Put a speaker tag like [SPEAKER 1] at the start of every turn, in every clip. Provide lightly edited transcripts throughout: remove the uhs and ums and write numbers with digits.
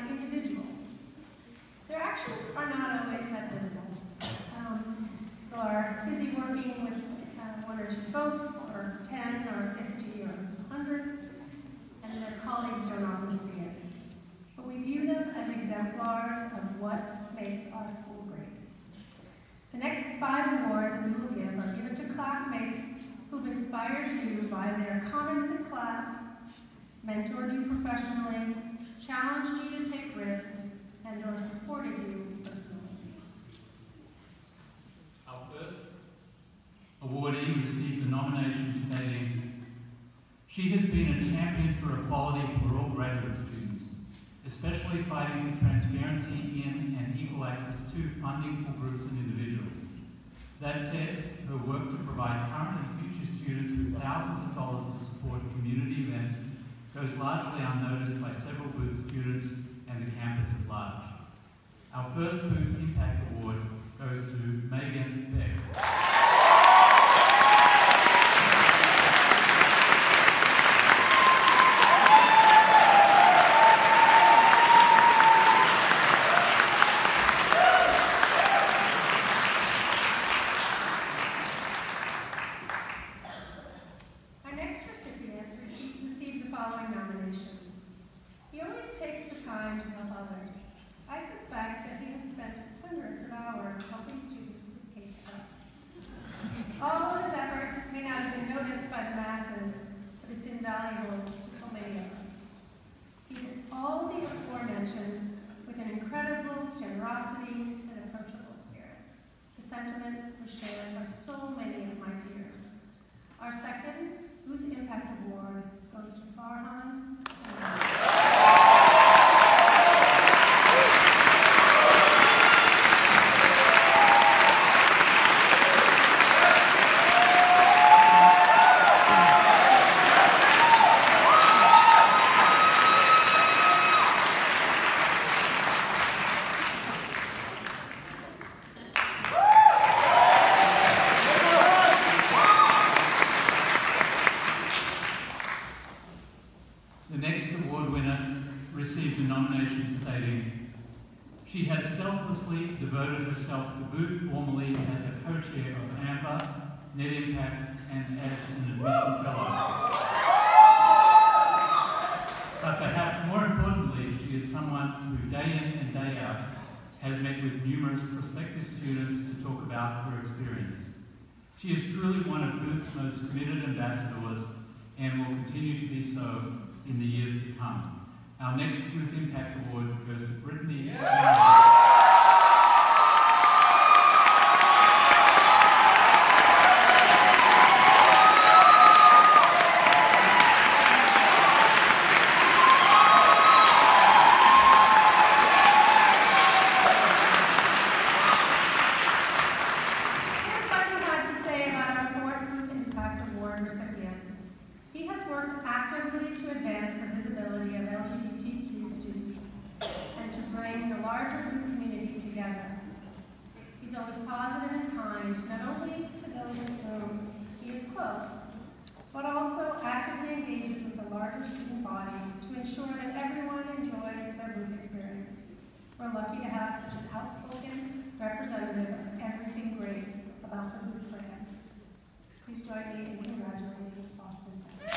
[SPEAKER 1] individuals. Their actions are not always that visible. People are busy working with one or two folks, or 10, or 50, or 100, and their colleagues don't often see it. But we view them as exemplars of what makes our school great. The next 5 awards that we will give are given to classmates who've inspired you by their comments in class, mentored you professionally, challenged you to take risks, and or supported you personally.
[SPEAKER 2] Our first awardee received a nomination stating, "She has been a champion for equality for all graduate students, especially fighting for transparency in and equal access to funding for groups and individuals. That said, her work to provide current and future students with thousands of dollars to support community events goes largely unnoticed by several Booth students and the campus at large." Our first Booth Impact Award goes to Megan Beck.
[SPEAKER 1] All of his efforts may not have been noticed by the masses, but it's invaluable to so many of us. He did all the aforementioned with an incredible generosity and approachable spirit. The sentiment was shared by so many of my peers. Our second Booth Impact Award goes to Farhan. Received a nomination stating, "She has selflessly devoted herself to Booth formally as a co-chair of AMBER, Net Impact, and as an admission fellow. But perhaps more importantly, she is someone who day in and day out has met with numerous prospective students to talk about her experience. She is truly one of Booth's most committed ambassadors and will continue to be so in the years to come." Our next Booth Impact Award goes to Brittany. He has worked actively to advance the visibility of LGBTQ students and to bring the larger Booth community together. He's always positive and kind, not only to those with whom he is close, but also actively engages with the larger student body to ensure that everyone enjoys their Booth experience. We're lucky to have such an outspoken representative of everything great about the Booth brand. Please join me in congratulating Boston.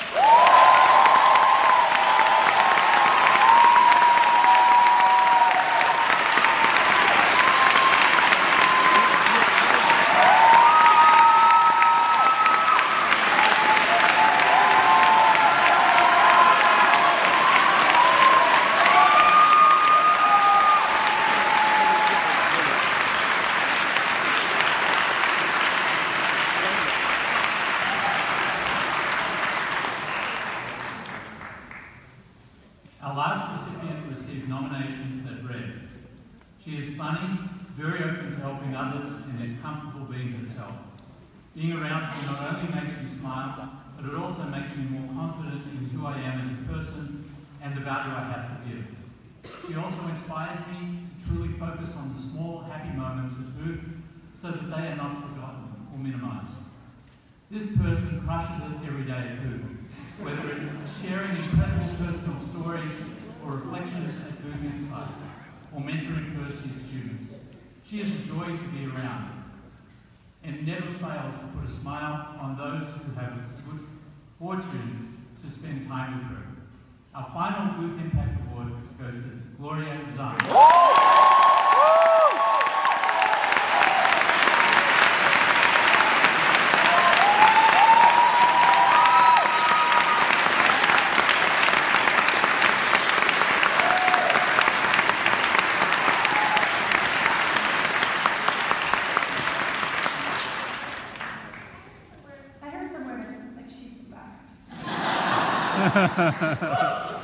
[SPEAKER 2] Our last recipient received nominations that read, "She is funny, very open to helping others, and is comfortable being herself. Being around her not only makes me smile, but it also makes me more confident in who I am as a person and the value I have to give. She also inspires me to truly focus on the small, happy moments at Booth so that they are not forgotten or minimised. This person crushes it every day at Booth, whether it's sharing incredible personal stories or reflections at Booth Insight, or mentoring first-year students. She is a joy to be around and never fails to put a smile on those who have the good fortune to spend time with her. Our final Booth Impact Award goes to Gloria Zahn.
[SPEAKER 1] I heard somewhere that she's the best.